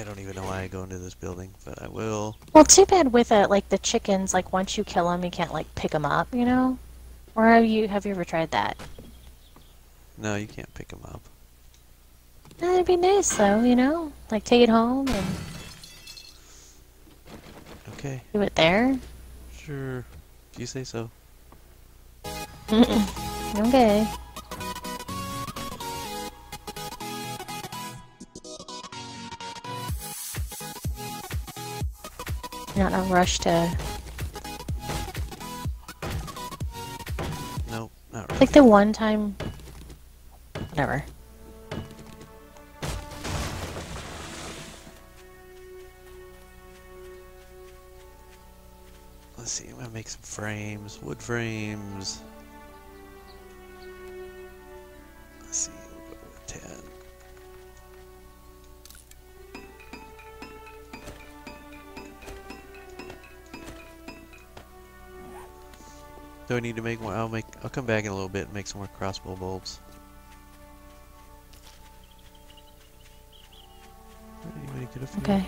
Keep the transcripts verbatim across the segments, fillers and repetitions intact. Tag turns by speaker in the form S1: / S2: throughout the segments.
S1: don't even know why I go into this building, but I will.
S2: Well, too bad with uh, like the chickens. Like once you kill them, you can't like pick them up. You know? Or have you have you ever tried that?
S1: No, you can't pick them up.
S2: That'd be nice though. You know? Like take it home and
S1: Okay,
S2: do it there.
S1: sure. If you say so.
S2: Okay. Not in a rush to.
S1: Nope, not
S2: Like
S1: really.
S2: the one time. Whatever.
S1: Let's see, I'm gonna make some frames, wood frames. Let's see, we'll go with ten. Do I need to make more? I'll make. I'll come back in a little bit and make some more crossbow bolts. Anybody get a few?
S2: Okay.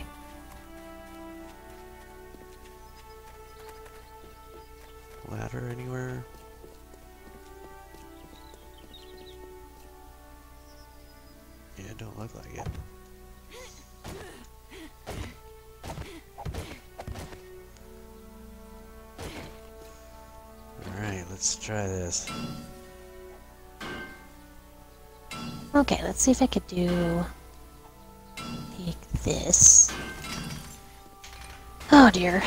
S1: Ladder anywhere? Yeah, it don't look like it. Alright, let's try this.
S2: Okay, let's see if I could do like this. Oh dear.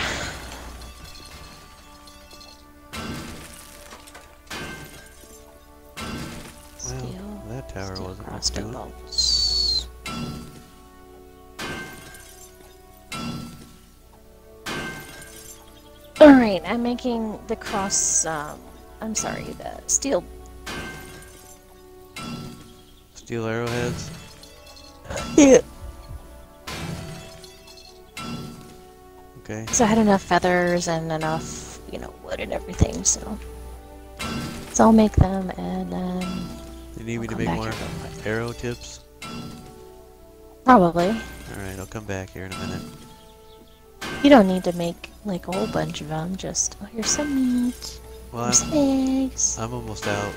S1: Well,
S2: Steel,
S1: that tower
S2: steel
S1: wasn't much
S2: crossbow
S1: to it.
S2: bolts. Alright, I'm making the cross, um, I'm sorry, the steel.
S1: Steel arrowheads?
S2: Yeah.
S1: Okay.
S2: So I had enough feathers and enough, you know, wood and everything, so. So I'll make them and then.
S1: You need
S2: I'll
S1: me to
S2: come
S1: make
S2: back
S1: more
S2: here real quick.
S1: arrow tips?
S2: Probably.
S1: Alright, I'll come back here in a minute.
S2: You don't need to make like a whole bunch of them, just. Oh, here's some meat.
S1: Well,
S2: Here's
S1: I'm,
S2: some eggs.
S1: I'm almost out.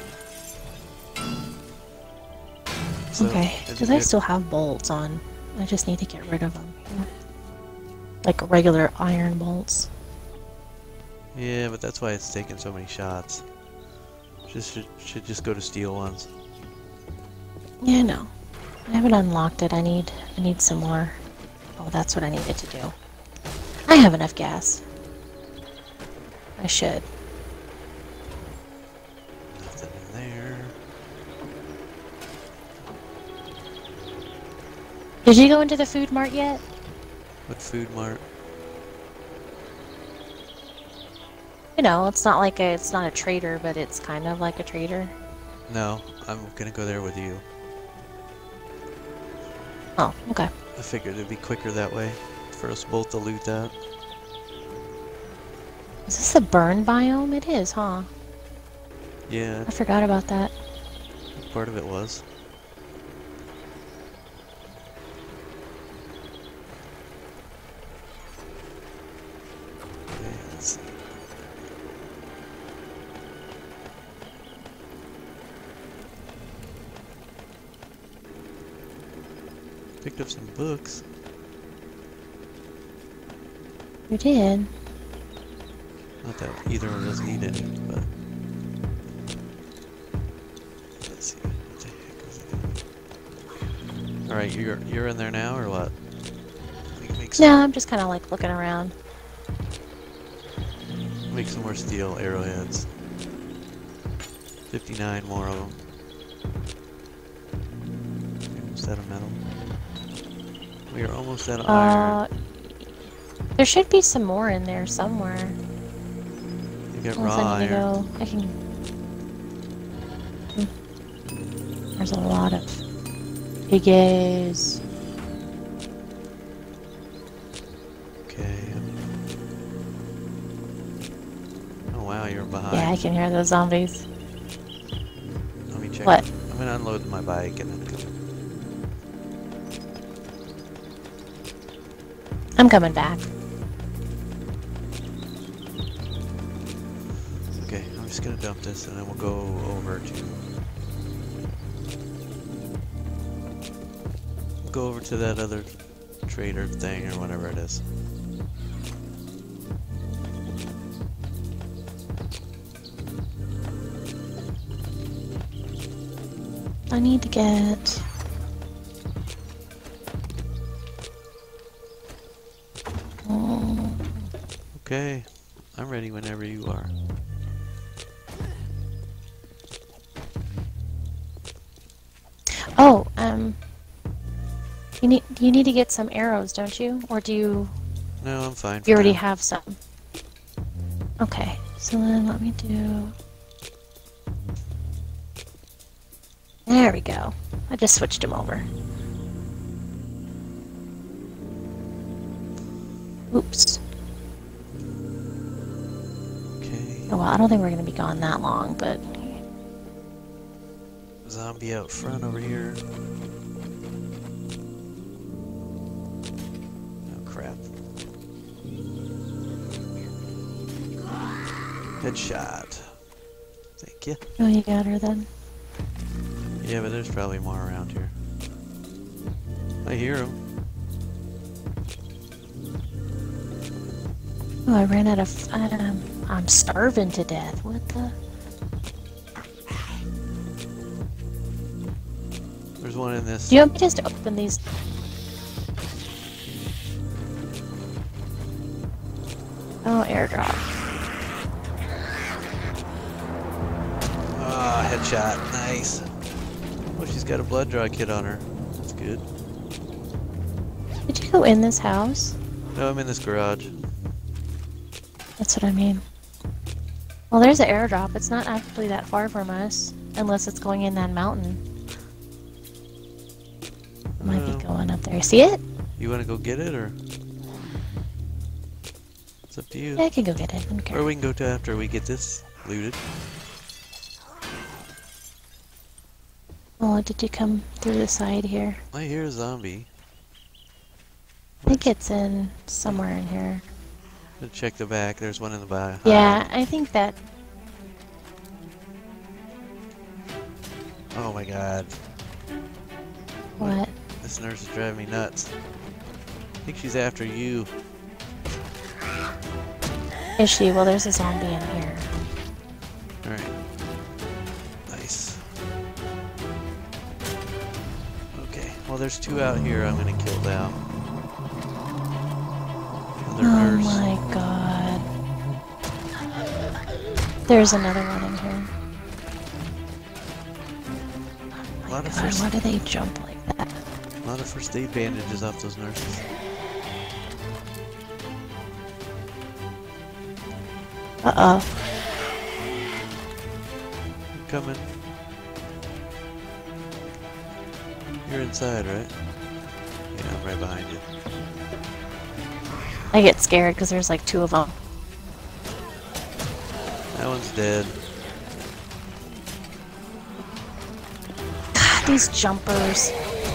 S1: So,
S2: Okay,
S1: is
S2: because
S1: it
S2: I
S1: good?
S2: still have bolts on. I just need to get rid of them. Like regular iron bolts.
S1: Yeah, but that's why it's taking so many shots. Just should, should just go to steel ones.
S2: Yeah, no. I haven't unlocked it. I need I need some more. Oh, that's what I needed to do. I have enough gas. I should.
S1: Nothing in there.
S2: Did you go into the food mart yet?
S1: What food mart?
S2: You know, it's not like a it's not a trader, but it's kind of like a trader.
S1: No, I'm gonna go there with you.
S2: Oh, okay.
S1: I figured it'd be quicker that way for us both to loot that.
S2: Is this a burn biome? It is, huh?
S1: Yeah,
S2: I forgot about that.
S1: part of it was. Okay, let's see. Picked up some books.
S2: You did.
S1: Not that either of us need any, but let's see. What the heck was it? All right, you're you're in there now, or what? We can make some
S2: No, I'm just kind of like looking around.
S1: make some more steel arrowheads. Fifty-nine more of them. Almost out of metal. We are almost out of
S2: Uh,
S1: iron.
S2: there should be some more in there somewhere.
S1: You got
S2: Unless
S1: raw
S2: I need to
S1: iron.
S2: go. I can. Hmm. There's a lot of piggies.
S1: Okay. Oh wow, you're behind.
S2: Yeah, I can hear those zombies.
S1: Let me check.
S2: What?
S1: I'm gonna unload my bike and then come.
S2: I'm coming back.
S1: Okay, I'm just gonna dump this and then we'll go over to... We'll go over to that other trader thing or whatever it is.
S2: I need to get... Oh.
S1: Okay, I'm ready whenever you are.
S2: Oh, um... You need, you need to get some arrows, don't you? Or do you...
S1: No, I'm fine for
S2: You already
S1: now.
S2: have some. Okay, so then let me do... There we go. I just switched him over. Oops.
S1: Okay.
S2: Oh, well, I don't think we're going to be gone that long, but...
S1: Zombie out front over here. Oh, crap. Headshot. Thank you.
S2: Oh, you got her then?
S1: Yeah, but there's probably more around here. I hear them.
S2: Oh, I ran out of... Um, I'm starving to death. What the...
S1: There's one in this.
S2: Do you want me just to open these? Oh, airdrop.
S1: Ah, headshot. Nice. Oh, she's got a blood draw kit on her. That's good.
S2: Did you go in this house?
S1: No, I'm in this garage.
S2: That's what I mean. Well, there's an airdrop. It's not actually that far from us. Unless it's going in that mountain. It might
S1: Uh,
S2: be going up there. See it?
S1: You want to go get it, or? It's up to you.
S2: Yeah, I can go get it. I don't care.
S1: Or we can go to after we get this looted.
S2: Oh, did you come through the side here?
S1: I hear a zombie.
S2: I think it's in somewhere in here.
S1: Let's check the back. There's one in the back.
S2: Yeah, I think that...
S1: Oh my god.
S2: What?
S1: This nurse is driving me nuts. I think she's after you.
S2: Is she? Well, there's a zombie in here.
S1: Alright. Nice. Okay. Well, there's two out here I'm gonna kill now. Another
S2: Oh
S1: nurse.
S2: my god. There's another one in here.
S1: A lot of
S2: God,
S1: first,
S2: why do they jump like that?
S1: a lot of first aid bandages off those nurses.
S2: Uh-oh.
S1: I'm coming. You're inside, right? Yeah, I'm right behind you.
S2: I get scared because there's like two of them.
S1: That one's dead.
S2: God, these jumpers.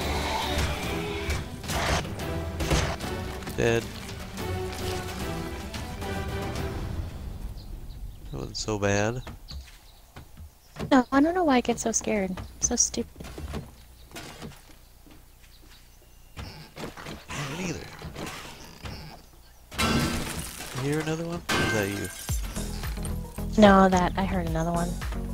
S1: Dead. That wasn't so bad.
S2: No, I don't know why I get so scared. So stupid.
S1: Me neither. You hear another one? Or is that you?
S2: No, that I heard another one.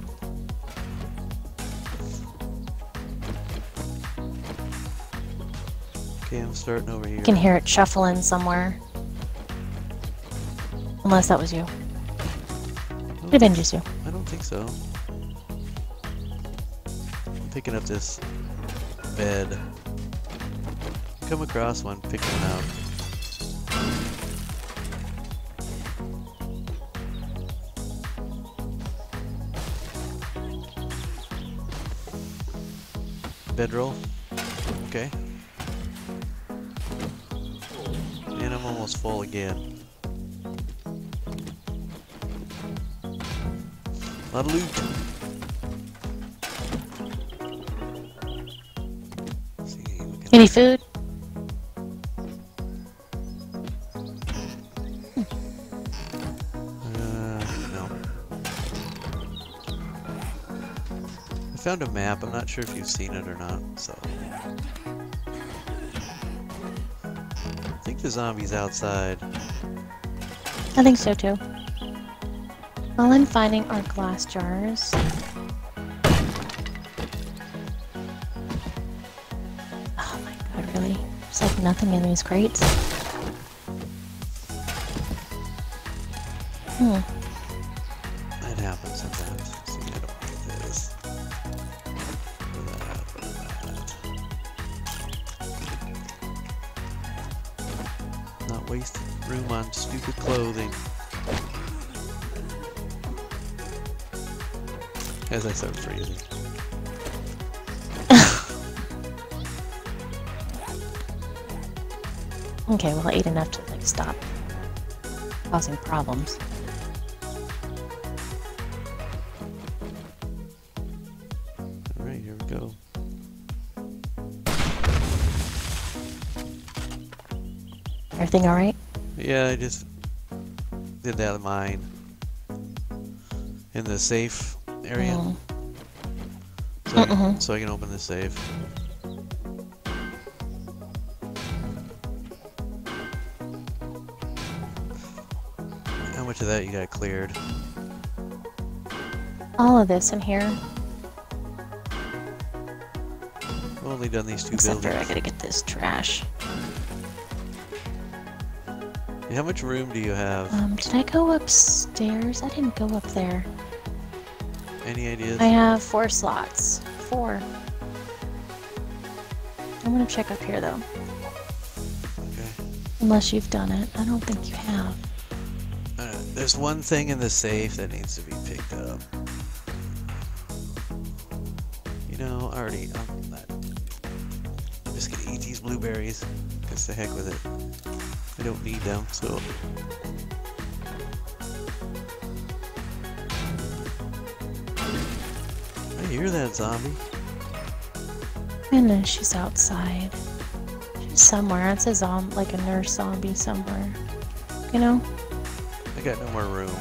S1: Okay, I'm starting over here.
S2: I can hear it shuffling somewhere. Unless that was you. Could have been just you.
S1: I don't think so. I'm picking up this bed. Come across one, pick one out. Bedroll. Okay. And I'm almost full again. A lot of loot. Let's see, we can-
S2: Any food?
S1: found a map. I'm not sure if you've seen it or not, so. I think the zombie's outside.
S2: I think so too. All I'm finding are glass jars. Oh my god, really? There's like nothing in these crates. Hmm.
S1: That happens sometimes. See, I don't need this. Or that, or that. Not wasting room on stupid clothing. As I start freezing.
S2: Okay, well I ate enough to like stop causing problems.
S1: Alright, here we go.
S2: Everything alright?
S1: Yeah, I just did that mine in the safe area,
S2: Mm.
S1: so, I,
S2: Mm-mm.
S1: so I can open the safe. How much of that you got cleared?
S2: All of this in here.
S1: I've only done these two
S2: Except for I
S1: buildings.
S2: gotta get this trash.
S1: How much room do you have?
S2: Um, did I go upstairs? I didn't go up there.
S1: Any ideas?
S2: I have four slots. Four. I'm gonna check up here though.
S1: Okay.
S2: Unless you've done it. I don't think you have.
S1: Uh, there's one thing in the safe that needs to be picked up. You know, I already, I'm not, I'm just gonna eat these blueberries, because the heck with it. I don't need them, so. I hear that zombie.
S2: I know she's outside. She's somewhere. It's a zom like a nurse zombie somewhere. You know?
S1: I got no more room.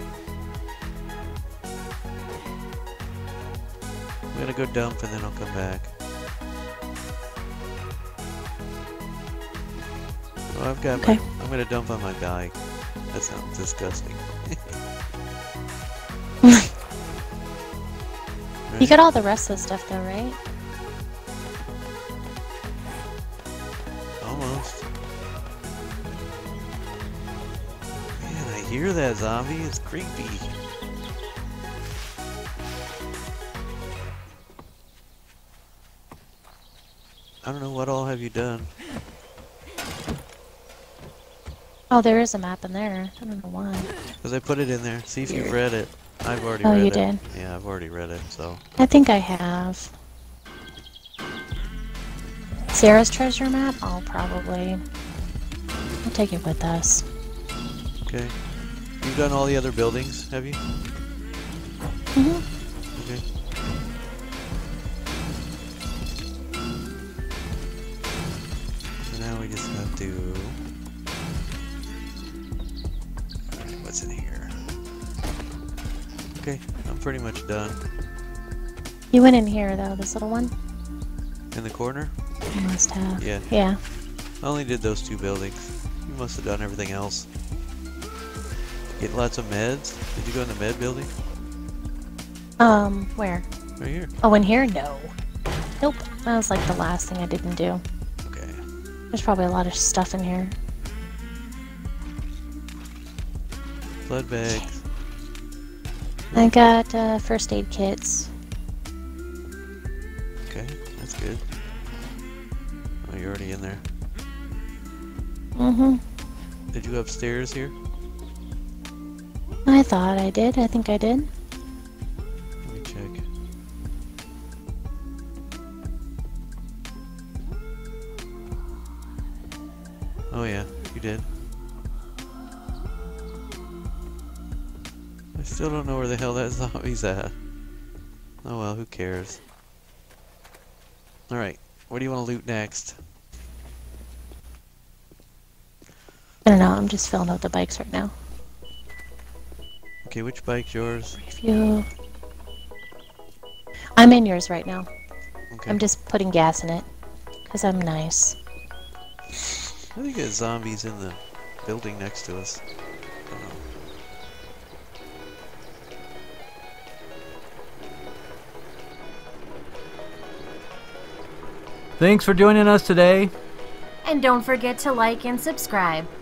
S1: I'm gonna go dump and then I'll come back. Oh, I've got
S2: Okay.
S1: my, I'm gonna dump on my bike. That sounds disgusting.
S2: You got all the rest of the stuff though, right?
S1: Almost. Man, I hear that zombie. It's creepy. I don't know what all have you done.
S2: Oh, there is a map in there. I don't know why.
S1: Because I put it in there. See if you've
S2: Weird.
S1: read it. I've already
S2: Oh,
S1: read
S2: you
S1: it.
S2: did?
S1: Yeah, I've already read it, so.
S2: I think I have. Sarah's treasure map? I'll probably... We'll take it with us.
S1: Okay. You've done all the other buildings, have you?
S2: Mm-hmm.
S1: Okay. So now we just have to... Alright, what's in here? Okay, I'm pretty much done.
S2: You went in here though, this little one?
S1: In the corner?
S2: You must have.
S1: Yeah.
S2: Yeah.
S1: I only did those two buildings. You must have done everything else. Get lots of meds? Did you go in the med building?
S2: Um, where?
S1: Right here.
S2: Oh, in here? No. Nope. That was like the last thing I didn't do.
S1: Okay.
S2: There's probably a lot of stuff in here.
S1: Blood bags.
S2: I got uh, first aid kits.
S1: Okay, that's good. Oh, you're already in there.
S2: Mm-hmm.
S1: Did you go upstairs here?
S2: I thought I did. I think I did.
S1: Let me check. Oh yeah, you did. I still don't know where the hell that zombie's at. Oh well, who cares? Alright, what do you want to loot next?
S2: I don't know. I'm just filling out the bikes right now.
S1: Okay, which bike's yours?
S2: Review. I'm in yours right now.
S1: Okay.
S2: I'm just putting gas in it. Because I'm nice.
S1: I think there's zombies in the building next to us. Don't know.
S3: Thanks for joining us today.
S4: And don't forget to like and subscribe.